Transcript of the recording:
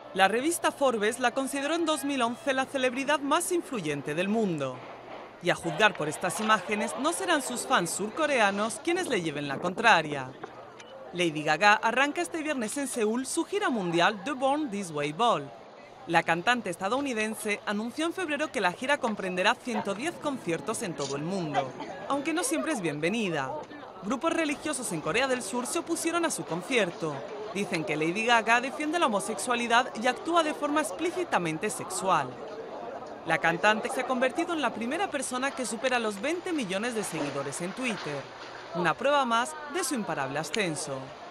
La revista Forbes la consideró en 2011 la celebridad más influyente del mundo. Y a juzgar por estas imágenes, no serán sus fans surcoreanos quienes le lleven la contraria. Lady Gaga arranca este viernes en Seúl su gira mundial The Born This Way Ball. La cantante estadounidense anunció en febrero que la gira comprenderá 110 conciertos en todo el mundo, aunque no siempre es bienvenida. Grupos religiosos en Corea del Sur se opusieron a su concierto. Dicen que Lady Gaga defiende la homosexualidad y actúa de forma explícitamente sexual. La cantante se ha convertido en la primera persona que supera los 20 millones de seguidores en Twitter, una prueba más de su imparable ascenso.